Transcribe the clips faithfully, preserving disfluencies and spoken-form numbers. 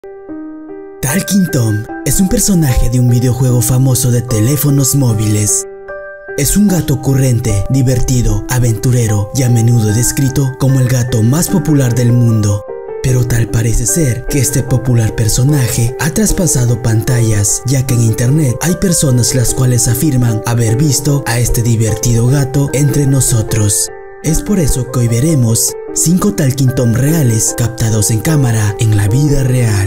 Talking Tom es un personaje de un videojuego famoso de teléfonos móviles. Es un gato ocurrente, divertido, aventurero y a menudo descrito como el gato más popular del mundo. Pero tal parece ser que este popular personaje ha traspasado pantallas, ya que en internet hay personas las cuales afirman haber visto a este divertido gato entre nosotros. Es por eso que hoy veremos cinco Talking Tom reales captados en cámara en la vida real.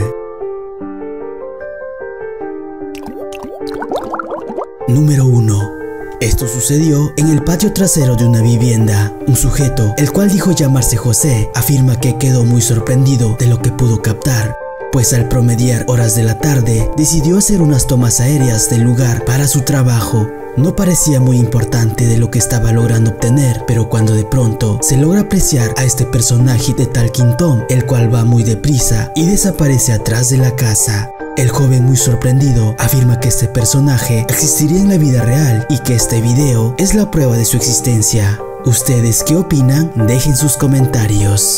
Número uno. Esto sucedió en el patio trasero de una vivienda. Un sujeto, el cual dijo llamarse José, afirma que quedó muy sorprendido de lo que pudo captar, pues al promediar horas de la tarde, decidió hacer unas tomas aéreas del lugar para su trabajo. No parecía muy importante de lo que estaba logrando obtener, pero cuando de pronto se logra apreciar a este personaje de Talking Tom, el cual va muy deprisa y desaparece atrás de la casa. El joven, muy sorprendido, afirma que este personaje existiría en la vida real y que este video es la prueba de su existencia. ¿Ustedes qué opinan? Dejen sus comentarios.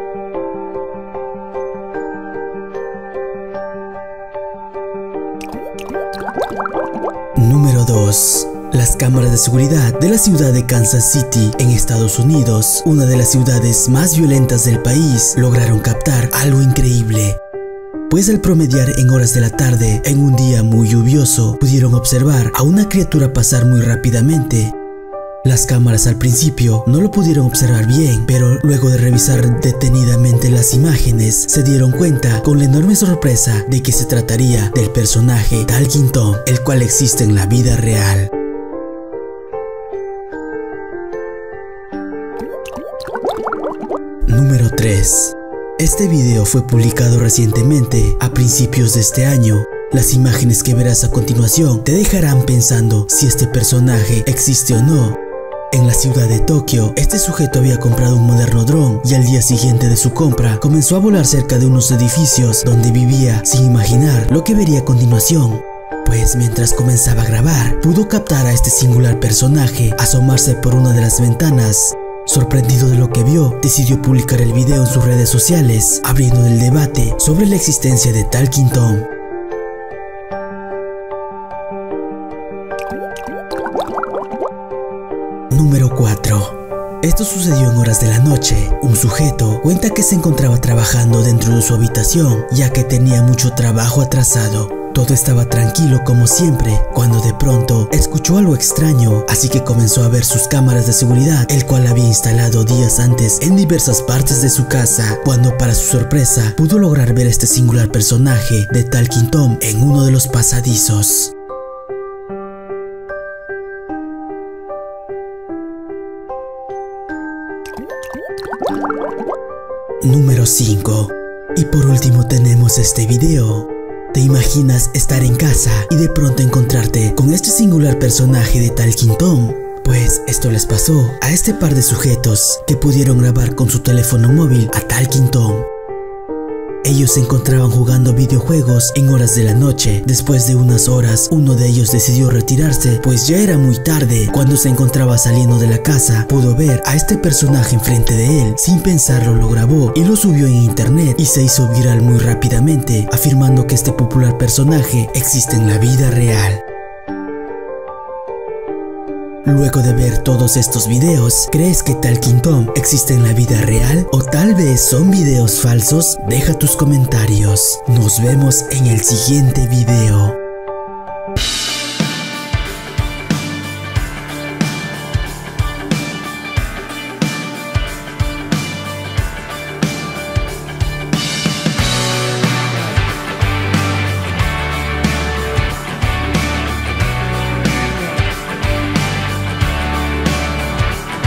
Número dos. Las cámaras de seguridad de la ciudad de Kansas City, en Estados Unidos, una de las ciudades más violentas del país, lograron captar algo increíble. Pues al promediar en horas de la tarde, en un día muy lluvioso, pudieron observar a una criatura pasar muy rápidamente. Las cámaras al principio no lo pudieron observar bien, pero luego de revisar detenidamente las imágenes, se dieron cuenta con la enorme sorpresa de que se trataría del personaje Talking Tom, el cual existe en la vida real. Número tres. Este video fue publicado recientemente, a principios de este año. Las imágenes que verás a continuación te dejarán pensando si este personaje existe o no. En la ciudad de Tokio, este sujeto había comprado un moderno dron y al día siguiente de su compra comenzó a volar cerca de unos edificios donde vivía sin imaginar lo que vería a continuación. Pues mientras comenzaba a grabar, pudo captar a este singular personaje asomarse por una de las ventanas. Sorprendido de lo que vio, decidió publicar el video en sus redes sociales, abriendo el debate sobre la existencia de Talking Tom. Número cuatro. Esto sucedió en horas de la noche. Un sujeto cuenta que se encontraba trabajando dentro de su habitación, ya que tenía mucho trabajo atrasado. Todo estaba tranquilo como siempre, cuando de pronto escuchó algo extraño, así que comenzó a ver sus cámaras de seguridad, el cual había instalado días antes en diversas partes de su casa, cuando para su sorpresa pudo lograr ver a este singular personaje de Talking Tom en uno de los pasadizos. Número cinco. Y por último tenemos este video. ¿Te imaginas estar en casa y de pronto encontrarte con este singular personaje de Talking Tom? Pues esto les pasó a este par de sujetos que pudieron grabar con su teléfono móvil a Talking Tom. Ellos se encontraban jugando videojuegos en horas de la noche. Después de unas horas, uno de ellos decidió retirarse, pues ya era muy tarde. Cuando se encontraba saliendo de la casa, pudo ver a este personaje enfrente de él. Sin pensarlo, lo grabó y lo subió en internet y se hizo viral muy rápidamente, afirmando que este popular personaje existe en la vida real. Luego de ver todos estos videos, ¿crees que Talking Tom existe en la vida real o tal vez son videos falsos? Deja tus comentarios. Nos vemos en el siguiente video.